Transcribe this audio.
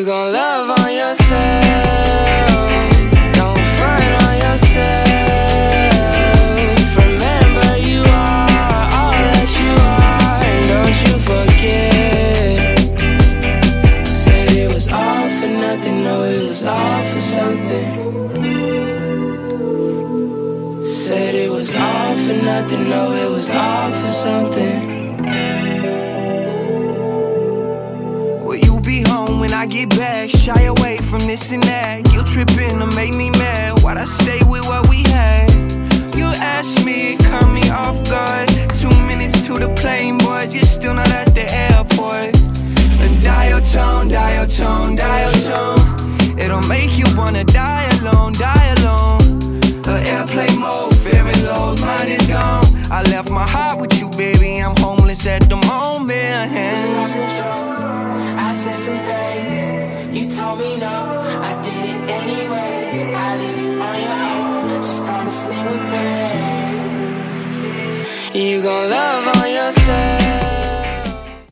gon' love on yourself. Don't front on yourself. Remember you are all that you are, and don't you forget. Said it was all for nothing, no, it was all for something. Said it was all for nothing, no, it was all for something. Will you be home when I get back? Shy away from this and that. Guilt tripping to make me mad. Why'd I stay with what we had? You asked me, it caught me off guard. 2 minutes to the plane, boy, just still not at the airport. And dial tone, dial tone, dial tone. It'll make you wanna die alone, die alone. The airplane mode, very low, mine is gone. I left my heart with you, baby, I'm homeless at the moment. Lost control, I said some things. You told me no, I did it anyways. I leave you on your own, just promise me one thing. You gon' love on yourself.